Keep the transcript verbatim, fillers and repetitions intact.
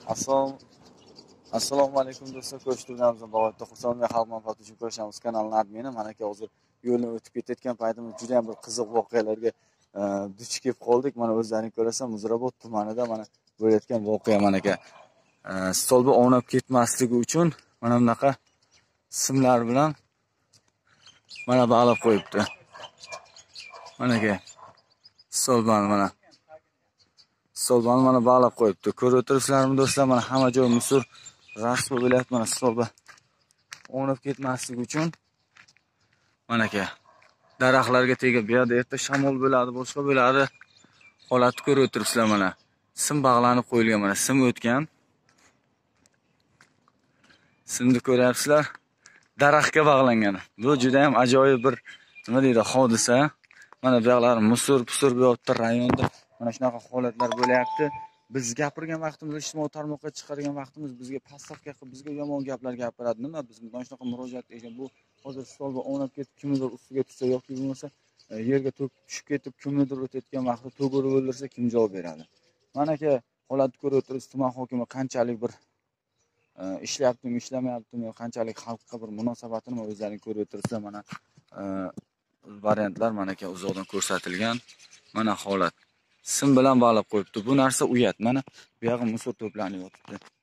Assalom Assalomu alaykum do'stlar, ko'rishtirganimizdan bag'oyatda xursandman. Xalq manfaati uchun ko'rishamiz kanalining admini. Mana aka hozir yo'lni o'tib ketayotgan paytimizda juda ham bir qiziq voqealarga duch kelib qoldik. Mana o'zlaring ko'rasan, Muzrabot tumanida mana bo'layotgan voqea mana aka. Stolba o'ynab ketmasligi uchun mana bunaqa simlar bilan mana bog'lab qo'yibdi. Mana aka stolbani mana stolbani mana bog'lab qo'yibdi. Ko'rib o'tiribsizlarmi do'stlar? Mana hamma joy musor rasvo bo'lyapti. Mana stolba o'ynab ketmasligi uchun mana aka daraxtlarga tegib, bu yerda erta shamol bo'ladi, boshqa bo'ladi. Holatni ko'rib o'tiribsizlar mana. Sim bog'lanib qo'yilgan, mana sim o'tgan. Simni ko'ryapsizlar. Daraxtga bog'langan. Bu juda ham ajoyib bir nima deydi, hodisa. Mana bu yoqlar musor, pusur bu yerda rayonda mana shunaqa holatlar bo'lyapti. Biz gapirgan vaqtimiz, ijtimoiy tarmoqqa chiqargan vaqtimiz bizga pastavka qilib, bizga yomon gaplar gapiradi. Nima biz bundan shunaqa murojaat qilgan. Bu hozir stolga o'ynab ketib, kimnidir ustiga tushsa yoki bo'lmasa yerga tushib ketib, kimnidir o'tayotgan vaqtda to'g'ri o'ldirsa kim javob beradi? Mana aka holatni ko'rib o'tiribsiz, tuman hokimi qanchalik bir ishlayaptimi, ishlamayaptimi, qanchalik xalqqa bir munosabatini o'zlaring ko'rib o'tiribsizlar. Mana variantlar mana aka uzoqdan ko'rsatilgan. Mana holat. Sim bilan bog'lab qo'yibdi. Bu narsa uyat. Mana bu yog'i musor to'planib yotibdi.